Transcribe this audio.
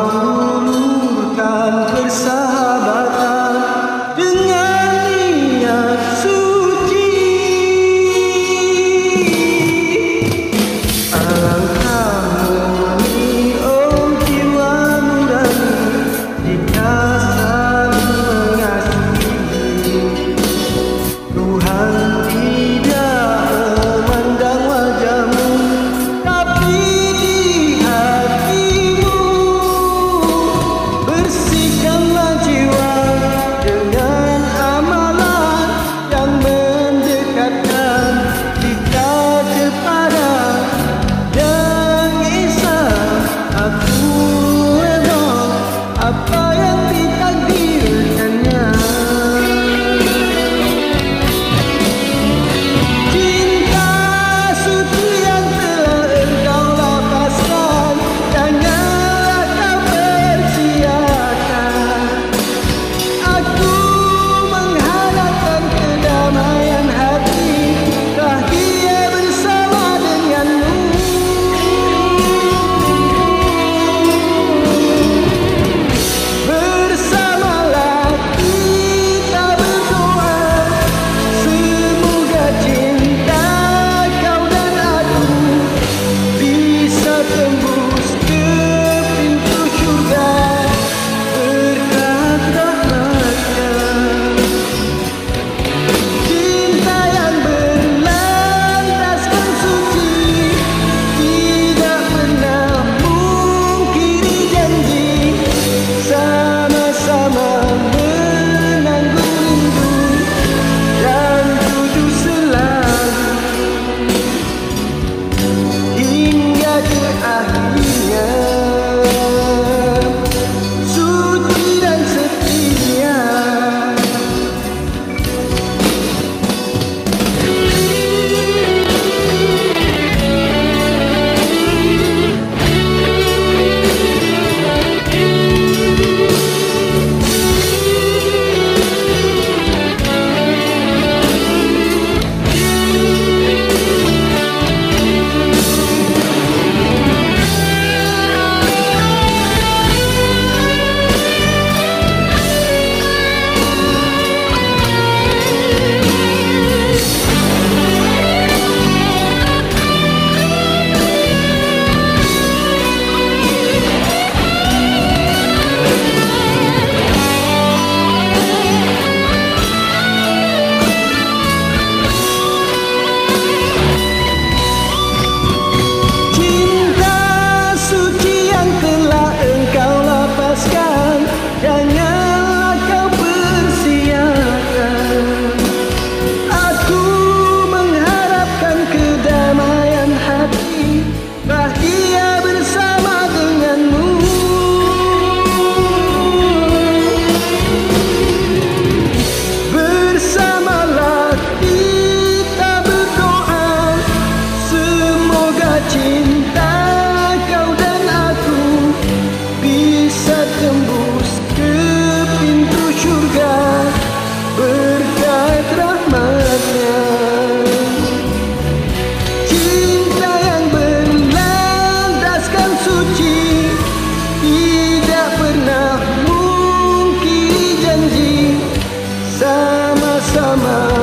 hulurkan persahabatan dengan niat suci. Alangkah murni jiwa nurani jika saling mengasihi. Tuhan tidak memandang wajahmu, tapi di hatimu. Bersihkanlah jiwa dengan amalan yang mendekatkan kita kepada Yang Esa. Aku redha apa yang ditakdirkannya. Cinta suci yang telah engkau lapaskan, janganlah kau persiakan. Aku mengharapkan kedamaian hati, bahagia bersama denganmu. Bersamalah kita berdoa, semoga cinta kau dan aku bisa tembus ke pintu syurga berkat rahmat-Nya. Cinta yang berlandaskan suci, tidak pernah mungkiri janji, sama-sama menanggung rindu dan tuju selalu hingga ke akhirnya. Suci dan setia. Cinta suci yang telah engkau lapaskan, janganlah kau persiakan. Aku mengharapkan kedamaian hati, bahagia bersama denganmu. Bersamalah kita berdoa, semoga cinta kau dan aku bisa tembus ke pintu syurga berkat rahmat-Nya. Cinta yang berlandaskan suci, tidak pernah mungkiri janji, sama-sama